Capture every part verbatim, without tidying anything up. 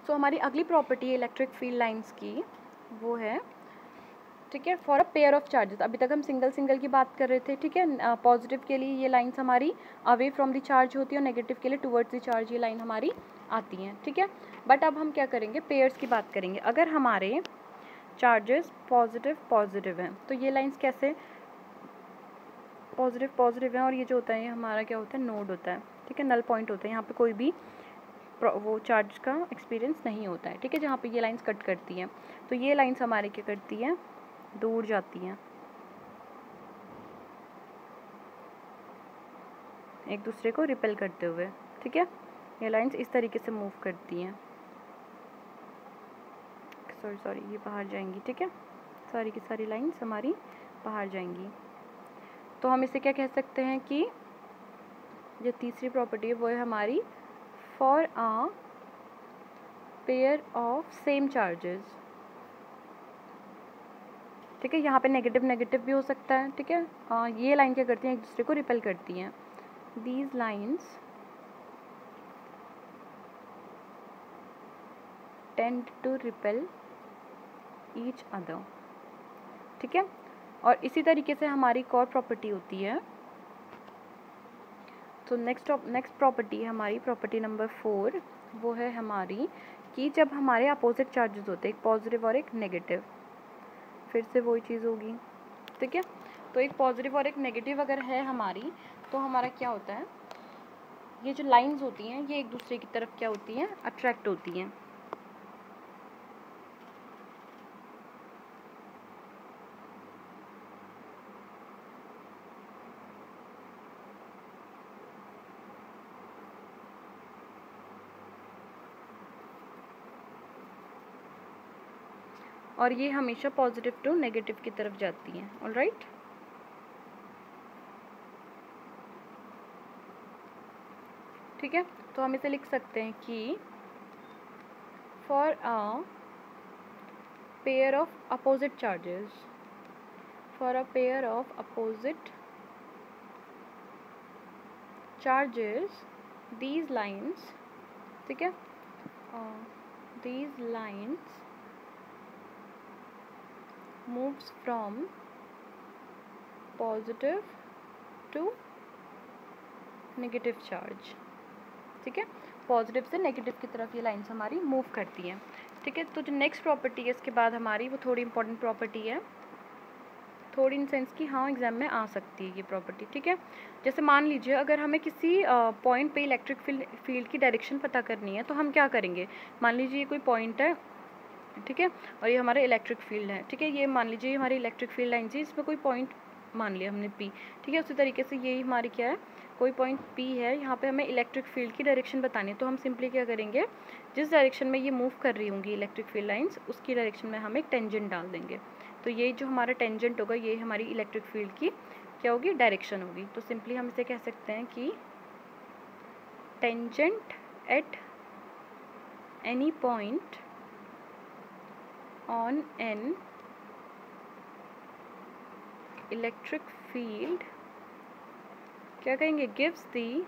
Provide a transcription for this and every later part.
सो हमारी अगली प्रॉपर्टी है इलेक्ट्रिक फील्ड लाइंस की, वो है, ठीक है, for a pair of charges. अभी तक हम सिंगल सिंगल की बात कर रहे थे, ठीक है। पॉजिटिव के लिए ये लाइंस हमारी अवे फ्रॉम द चार्ज होती है और नेगेटिव के लिए टुवर्ड्स द चार्ज ये लाइन हमारी आती हैं, ठीक है। बट अब हम क्या करेंगे, पेयर्स की बात करेंगे। अगर हमारे चार्जेस पॉजिटिव पॉजिटिव हैं तो ये लाइंस कैसे पॉजिटिव पॉजिटिव हैं, और ये जो होता है ये हमारा क्या होता है, नोड होता है, ठीक है, नल पॉइंट होता है। यहाँ पे कोई भी वो चार्ज का एक्सपीरियंस नहीं होता है, ठीक है, जहाँ पे ये लाइंस कट करती हैं। तो ये लाइंस हमारे क्या करती हैं, दूर जाती हैं, एक दूसरे को रिपेल करते हुए, ठीक है। ये लाइंस इस तरीके से मूव करती हैं, सॉरी सॉरी ये बाहर जाएंगी, ठीक है, सारी की सारी लाइंस हमारी बाहर जाएंगी। तो हम इसे क्या कह सकते हैं कि जो तीसरी प्रॉपर्टी है वो है हमारी for a pair of same charges, ठीक है। यहाँ पे नेगेटिव नेगेटिव भी हो सकता है, ठीक है। आ, ये लाइन क्या करती हैं, एक दूसरे को रिपेल करती हैं। These lines tend to repel each other, ठीक है। और इसी तरीके से हमारी एक और प्रॉपर्टी होती है। तो नेक्स्ट नेक्स्ट प्रॉपर्टी है हमारी प्रॉपर्टी नंबर फोर, वो है हमारी कि जब हमारे अपोजिट चार्जेस होते हैं, एक पॉजिटिव और एक नेगेटिव, फिर से वही चीज़ होगी, ठीक है। तो एक पॉजिटिव और एक नेगेटिव अगर है हमारी, तो हमारा क्या होता है, ये जो लाइंस होती हैं ये एक दूसरे की तरफ क्या होती हैं, अट्रैक्ट होती हैं। और ये हमेशा पॉजिटिव टू नेगेटिव की तरफ जाती हैं, ऑलराइट। ठीक है, तो हम इसे लिख सकते हैं कि for a pair of opposite charges, for a pair of opposite charges these lines, ठीक है, these lines moves from positive to negative charge, ठीक है, पॉजिटिव से नेगेटिव की तरफ ये लाइंस हमारी मूव करती हैं, ठीक है। तो जो नेक्स्ट प्रॉपर्टी है इसके बाद हमारी, वो थोड़ी इंपॉर्टेंट प्रॉपर्टी है, थोड़ी इन सेंस कि हाँ एग्जाम में आ सकती है ये प्रॉपर्टी, ठीक है। जैसे मान लीजिए अगर हमें किसी पॉइंट पे इलेक्ट्रिक फील्ड फील्ड की डायरेक्शन पता करनी है, तो हम क्या करेंगे, मान लीजिए ये कोई पॉइंट है, ठीक है, और ये हमारे इलेक्ट्रिक फील्ड है, ठीक है, ये मान लीजिए ये हमारी इलेक्ट्रिक फील्ड लाइन थी, इसमें कोई पॉइंट मान लिया हमने पी, ठीक है। उसी तरीके से यही हमारी क्या है, कोई पॉइंट पी है, यहाँ पे हमें इलेक्ट्रिक फील्ड की डायरेक्शन बतानी है, तो हम सिंपली क्या करेंगे, जिस डायरेक्शन में ये मूव कर रही होंगी इलेक्ट्रिक फील्ड लाइंस, उसकी डायरेक्शन में हम एक टेंजेंट डाल देंगे। तो ये जो हमारा टेंजेंट होगा ये हमारी इलेक्ट्रिक फील्ड की क्या होगी, डायरेक्शन होगी। तो सिंपली हम इसे कह सकते हैं कि tangent at any point on an electric field क्या कहेंगे, gives the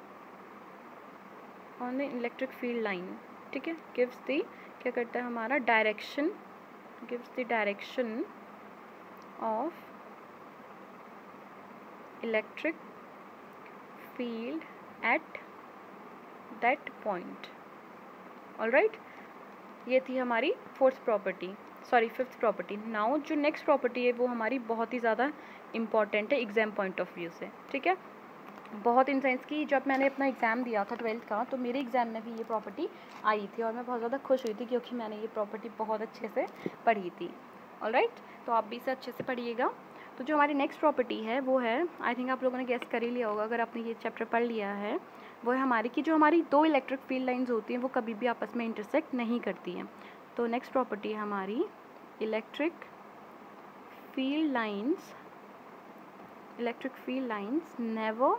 on an electric field line, ठीक है, गिव्स दी क्या करता है हमारा, direction, gives the direction of electric field at that point, alright. ये थी हमारी fourth property, sorry fifth property. Now जो नेक्स्ट प्रॉपर्टी है वो हमारी बहुत ही ज़्यादा इंपॉर्टेंट है एग्जाम पॉइंट ऑफ व्यू से, ठीक है, बहुत इन सेंस की जब मैंने अपना एग्ज़ाम दिया था ट्वेल्थ का, तो मेरे एग्ज़ाम में भी ये प्रॉपर्टी आई थी और मैं बहुत ज़्यादा खुश हुई थी क्योंकि मैंने ये प्रॉपर्टी बहुत अच्छे से पढ़ी थी, ऑलराइट। तो आप भी इसे अच्छे से पढ़िएगा। तो जो हमारी नेक्स्ट प्रॉपर्टी है वो है, आई थिंक आप लोगों ने गेस कर ही लिया होगा अगर आपने ये चैप्टर पढ़ लिया है, वो है हमारी कि जो हमारी दो इलेक्ट्रिक फील्ड लाइंस होती हैं वो कभी भी आपस में इंटरसेक्ट नहीं करती हैं। तो नेक्स्ट प्रॉपर्टी है हमारी electric field lines, electric field lines never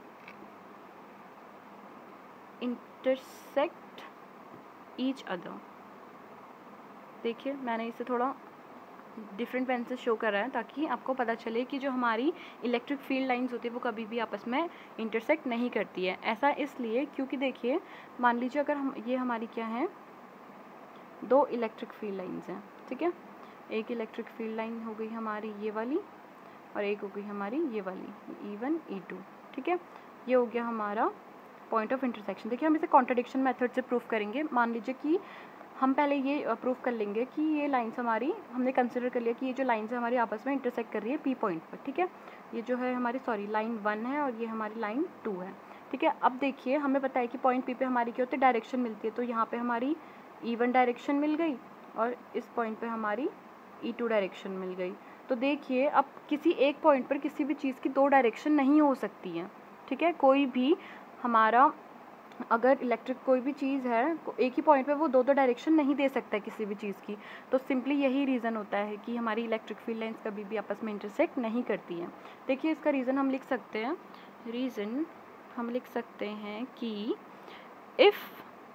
intersect each other. देखिए मैंने इसे थोड़ा डिफरेंट पेन से शो कर रहा है ताकि आपको पता चले कि जो हमारी इलेक्ट्रिक फील्ड लाइंस होती है वो कभी भी आपस में इंटरसेक्ट नहीं करती है। ऐसा इसलिए क्योंकि देखिए मान लीजिए अगर हम, ये हमारी क्या है, दो इलेक्ट्रिक फील्ड लाइंस हैं, ठीक है। एक इलेक्ट्रिक फील्ड लाइन हो गई हमारी ये वाली और एक हो गई हमारी ये वाली ई वन ई टू, ठीक है। ये हो गया हमारा पॉइंट ऑफ इंटरसेक्शन। देखिए हम इसे कॉन्ट्रडिक्शन मेथड से प्रूफ करेंगे। मान लीजिए कि हम पहले ये प्रूफ कर लेंगे कि ये लाइंस हमारी, हमने कंसिडर कर लिया कि ये जो लाइंस है हमारी आपस में इंटरसेक्ट कर रही है पी पॉइंट पर, ठीक है। ये जो है हमारी सॉरी लाइन वन है और ये हमारी लाइन टू है, ठीक है। अब देखिए हमें पता है कि पॉइंट पी पे हमारी क्या होती है, डायरेक्शन मिलती है। तो यहाँ पे हमारी ई वन डायरेक्शन मिल गई और इस पॉइंट पे हमारी ई टू डायरेक्शन मिल गई। तो देखिए अब किसी एक पॉइंट पर किसी भी चीज़ की दो डायरेक्शन नहीं हो सकती है, ठीक है। कोई भी हमारा अगर इलेक्ट्रिक कोई भी चीज़ है एक ही पॉइंट पे वो दो दो डायरेक्शन नहीं दे सकता है किसी भी चीज़ की। तो सिंपली यही रीज़न होता है कि हमारी इलेक्ट्रिक फील्ड लाइंस कभी भी आपस में इंटरसेक्ट नहीं करती हैं। देखिए इसका रीज़न हम लिख सकते हैं, रीज़न हम लिख सकते हैं कि इफ़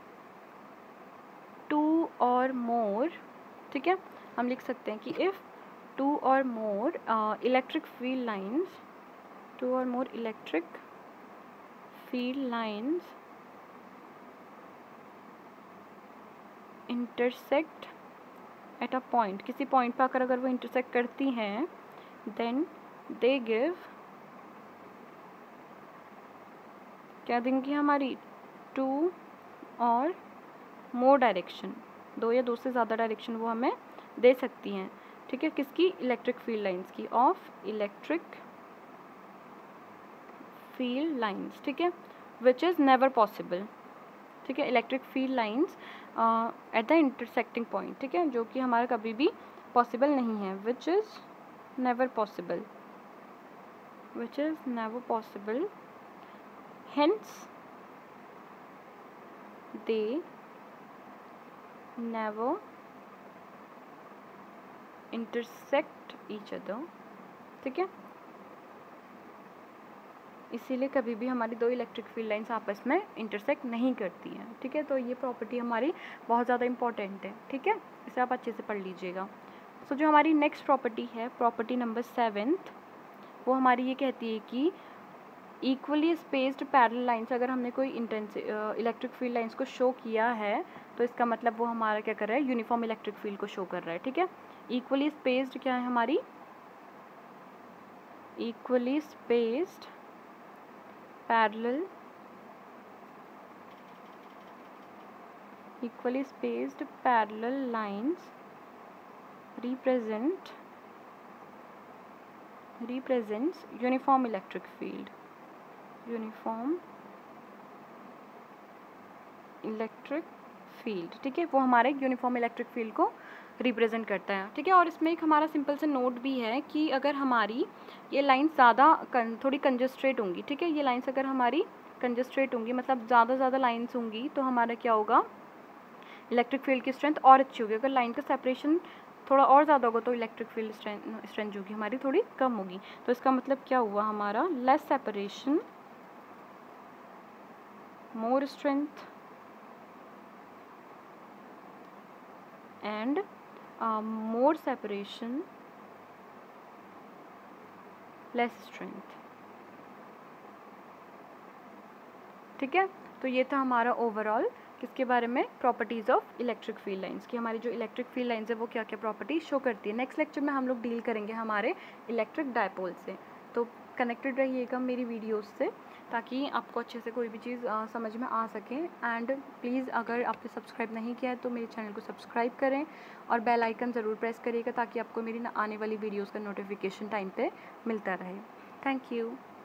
टू और मोर, ठीक है, हम लिख सकते हैं कि इफ़ टू और more electric field lines two और more electric field lines intersect at a point, किसी पॉइंट पर आकर अगर वो इंटरसेक्ट करती हैं देन दे गिव, क्या देंगी हमारी, टू और मोर डायरेक्शन, दो या दो से ज़्यादा डायरेक्शन वो हमें दे सकती हैं, ठीक है। किसकी, इलेक्ट्रिक फील्ड लाइंस की, ऑफ इलेक्ट्रिक फील्ड लाइंस, ठीक है, विच इज़ नेवर पॉसिबल, ठीक है। Electric field lines at the intersecting point, ठीक है, जो कि हमारा कभी भी पॉसिबल नहीं है, which is never possible, which is never possible, hence they never intersect each other, ठीक है। इसीलिए कभी भी हमारी दो इलेक्ट्रिक फील्ड लाइंस आपस में इंटरसेक्ट नहीं करती हैं, ठीक है। तो ये प्रॉपर्टी हमारी बहुत ज़्यादा इंपॉर्टेंट है, ठीक है, इसे आप अच्छे से पढ़ लीजिएगा। सो so, जो हमारी नेक्स्ट प्रॉपर्टी है, प्रॉपर्टी नंबर सेवेंथ, वो हमारी ये कहती है कि इक्वली स्पेस्ड पैरेलल लाइंस, अगर हमने कोई इंटेंस इलेक्ट्रिक फील्ड लाइंस को शो किया है तो इसका मतलब वो हमारा क्या कर रहा है, यूनिफॉर्म इलेक्ट्रिक फील्ड को शो कर रहा है, ठीक है। इक्वली स्पेस्ड क्या है हमारी, equally spaced parallel equally spaced parallel lines represent represents uniform electric field, uniform electric field, ठीक है, वो हमारे यूनिफॉर्म इलेक्ट्रिक फील्ड को रिप्रेजेंट करता है, ठीक है। और इसमें एक हमारा सिंपल से नोट भी है कि अगर हमारी ये लाइन्स ज़्यादा थोड़ी कंजस्ट्रेट होंगी, ठीक है, ये लाइन्स अगर हमारी कंजस्ट्रेट होंगी मतलब ज़्यादा ज़्यादा लाइन्स होंगी तो हमारा क्या होगा, इलेक्ट्रिक फील्ड की स्ट्रेंथ और अच्छी होगी। अगर लाइन का सेपरेशन थोड़ा और ज़्यादा होगा तो इलेक्ट्रिक फील्ड स्ट्रेंथ स्ट्रेंथ जो होगी हमारी थोड़ी कम होगी। तो इसका मतलब क्या हुआ हमारा, less separation more strength and more separation less strength, ठीक है। तो ये था हमारा ओवरऑल किसके बारे में, properties of electric field lines की। हमारी जो इलेक्ट्रिक फील्ड लाइंस है वो क्या क्या प्रॉपर्टीज शो करती है। नेक्स्ट लेक्चर में हम लोग डील करेंगे हमारे इलेक्ट्रिक डायपोल से। तो कनेक्टेड रहिएगा मेरी वीडियोस से ताकि आपको अच्छे से कोई भी चीज़ समझ में आ सके। एंड प्लीज़ अगर आपने सब्सक्राइब नहीं किया है तो मेरे चैनल को सब्सक्राइब करें और बेल आइकन ज़रूर प्रेस करिएगा ताकि आपको मेरी आने वाली वीडियोज़ का नोटिफिकेशन टाइम पर मिलता रहे। Thank you.